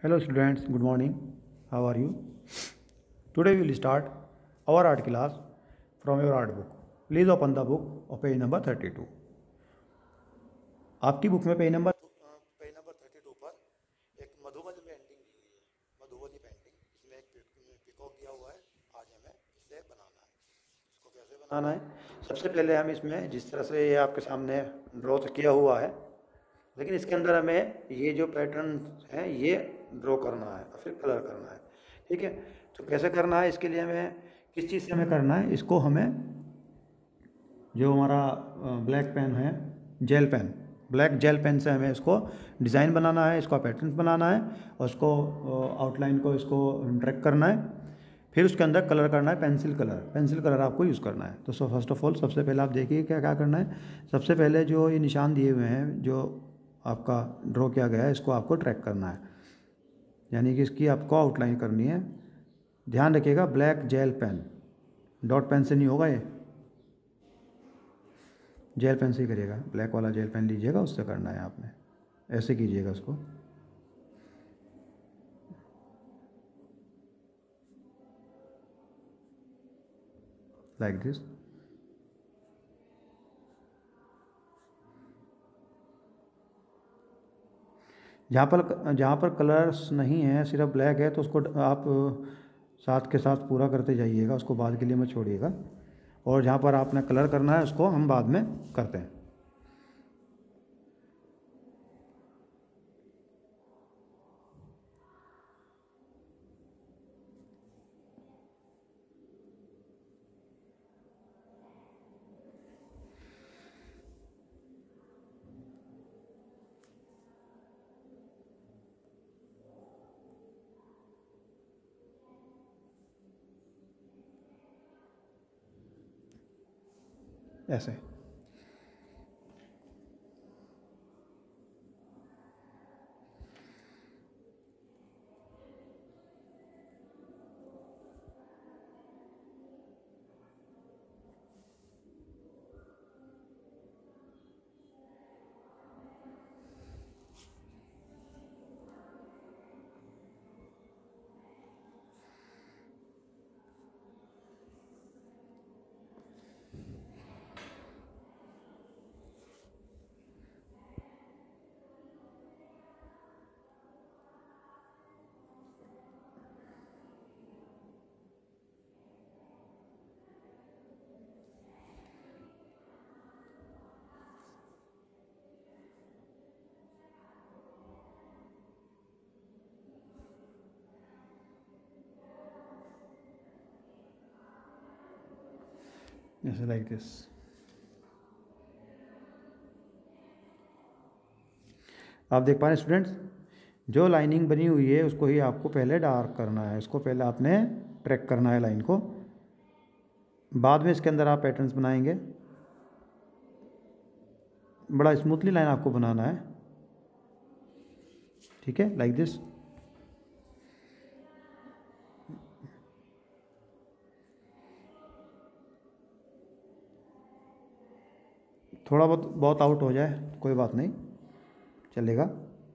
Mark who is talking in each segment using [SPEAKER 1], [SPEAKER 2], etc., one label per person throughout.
[SPEAKER 1] Hello students, good morning. How are you? Today we will start our art class from your art book. Please open the book of page number 32. आपकी book में page number 32 पर एक Madhubani painting दी हुई है। Madhubani painting, इसमें एक peacock दिया हुआ है। आज हमें इसे बनाना है। इसको कैसे बनाना है? सबसे पहले हम इसमें जिस तरह से ये आपके सामने ड्रॉ किया हुआ है, लेकिन इसके अंदर हमें ये जो पैटर्न है ये ड्रॉ करना है और फिर कलर करना है। ठीक है, तो कैसे करना है, इसके लिए हमें किस चीज़ से हमें करना है, इसको हमें जो हमारा ब्लैक पेन है, gel pen, black gel pen से हमें इसको डिज़ाइन बनाना है, इसका पैटर्न बनाना है और उसको आउटलाइन को इसको ट्रैक करना है। फिर उसके अंदर कलर करना है, पेंसिल कलर आपको यूज़ करना है। तो फर्स्ट ऑफ ऑल सबसे पहले आप देखिए क्या क्या करना है। सबसे पहले जो ये निशान दिए हुए हैं, जो आपका ड्रॉ किया गया है, इसको आपको ट्रैक करना है, यानी कि इसकी आपको आउटलाइन करनी है। ध्यान रखिएगा, black gel pen, dot pen से नहीं होगा, ये जेल पेन से ही करिएगा। ब्लैक वाला जेल पेन लीजिएगा, उससे करना है आपने। ऐसे कीजिएगा उसको, लाइक दिस। जहाँ पर कलर्स नहीं है, सिर्फ ब्लैक है, तो उसको आप साथ के साथ पूरा करते जाइएगा, उसको बाद के लिए मत छोड़िएगा। और जहाँ पर आपने कलर करना है उसको हम बाद में करते हैं। ऐसे ऐसे, लाइक दिस। आप देख पा रहे हैं स्टूडेंट्स, जो लाइनिंग बनी हुई है उसको ही आपको पहले डार्क करना है। इसको पहले आपने ट्रैक करना है लाइन को, बाद में इसके अंदर आप पैटर्न्स बनाएंगे। बड़ा स्मूथली लाइन आपको बनाना है, ठीक है, लाइक दिस। थोड़ा बहुत बहुत आउट हो जाए कोई बात नहीं, चलेगा।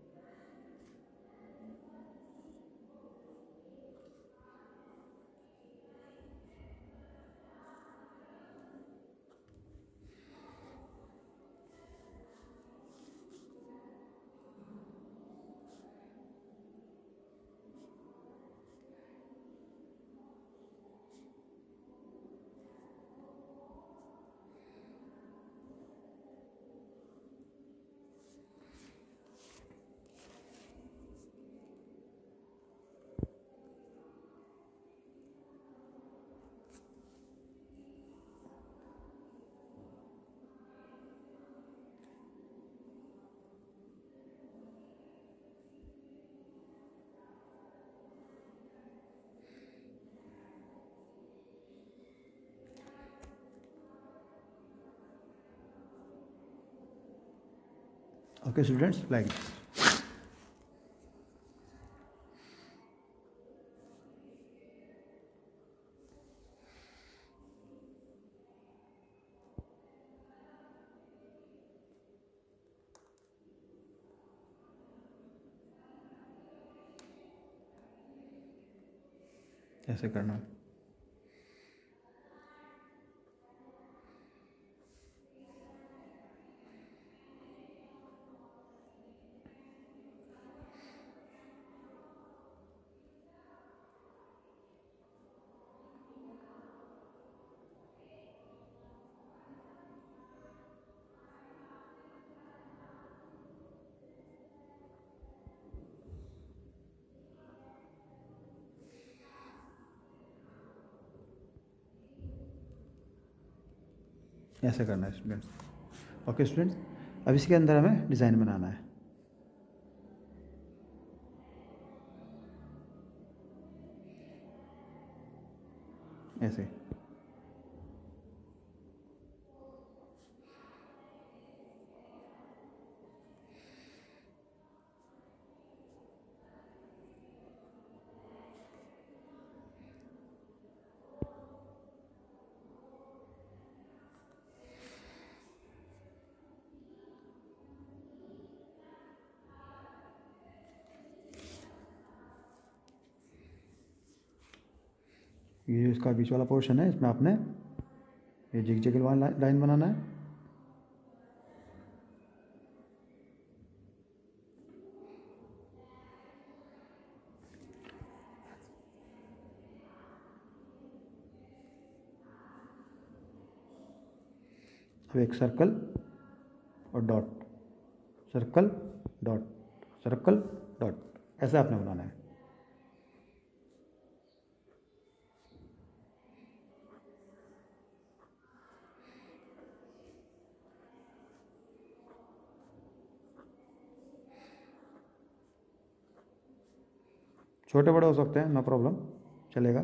[SPEAKER 1] Okay students, like this.
[SPEAKER 2] ऐसे करना है। ऐसे करना है स्टूडेंट्स। ओके स्टूडेंट्स, अब इसके अंदर हमें डिज़ाइन बनाना है। ऐसे ये जो इसका बीच वाला पोर्शन है, इसमें आपने ये जिग जैग लाइन बनाना है। अब एक सर्कल और dot, circle dot, circle dot, ऐसा आपने बनाना है। छोटे बड़े हो सकते हैं, नो प्रॉब्लम, चलेगा।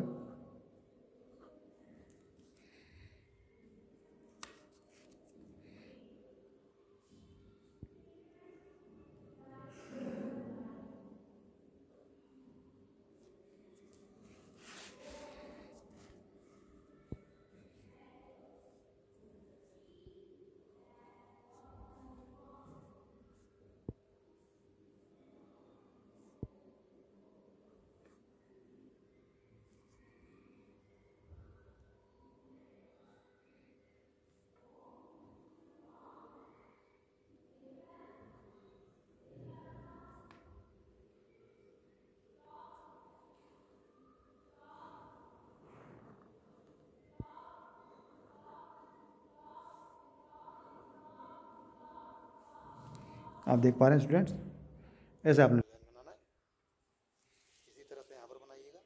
[SPEAKER 2] आप देख पा रहे हैं स्टूडेंट्स, ऐसे आपने
[SPEAKER 1] डिज़ाइन बनाना है। इसी तरह से यहाँ पर बनाइएगा।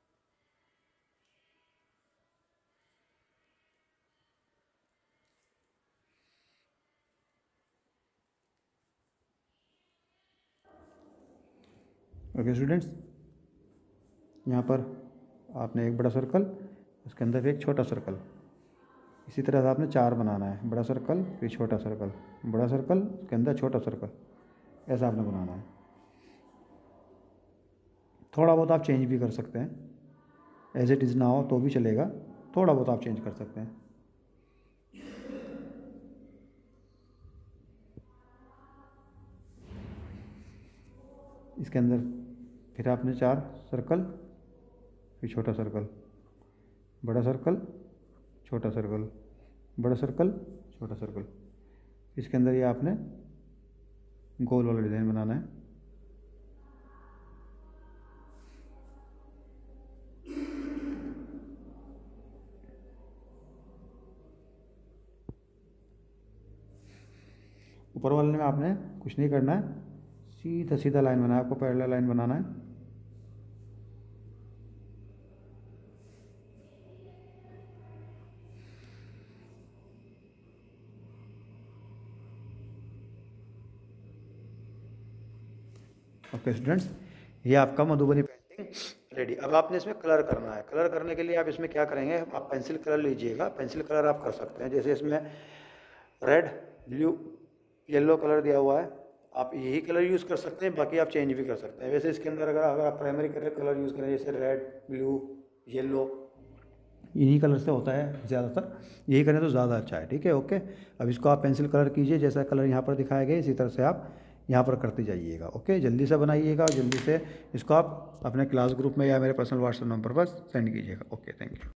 [SPEAKER 2] ओके स्टूडेंट्स, यहाँ पर आपने एक बड़ा सर्कल, उसके अंदर एक छोटा सर्कल, इसी तरह से आपने 4 बनाना है। बड़ा सर्कल फिर छोटा सर्कल, बड़ा सर्कल, उसके अंदर छोटा सर्कल, ऐसा आपने बनाना है। थोड़ा बहुत आप चेंज भी कर सकते हैं, एज इट इज़ ना हो तो भी चलेगा, थोड़ा बहुत आप चेंज कर सकते हैं। इसके अंदर फिर आपने 4 सर्कल, फिर छोटा सर्कल, बड़ा सर्कल, छोटा सर्कल, बड़ा सर्कल, छोटा सर्कल। इसके अंदर ये आपने गोल वाला डिज़ाइन बनाना है। ऊपर वाले में आपने कुछ नहीं करना है, सीधा सीधा लाइन बनाना है, आपको पैरेलल लाइन बनाना है। ओके स्टूडेंट्स, ये आपका मधुबनी पेंटिंग रेडी। अब आपने इसमें कलर करना है। कलर करने के लिए आप इसमें क्या करेंगे, आप पेंसिल कलर लीजिएगा। पेंसिल कलर आप कर सकते हैं, जैसे इसमें रेड, ब्लू, येलो कलर दिया हुआ है, आप यही कलर यूज़ कर सकते हैं, बाकी आप चेंज भी कर सकते हैं। वैसे इसके अंदर अगर आप प्राइमरी कलर यूज़ करें, जैसे रेड, ब्लू, येलो, इन्हीं कलर से होता है ज़्यादातर, यही करें तो ज़्यादा अच्छा है। ठीक है, ओके। अब इसको आप पेंसिल कलर कीजिए, जैसा कलर यहाँ पर दिखाया गया इसी तरह से आप यहाँ पर करते जाइएगा। ओके, जल्दी से बनाइएगा और जल्दी से इसको आप अपने क्लास ग्रुप में या मेरे पर्सनल व्हाट्सएप नंबर पर सेंड कीजिएगा। Okay, thank you.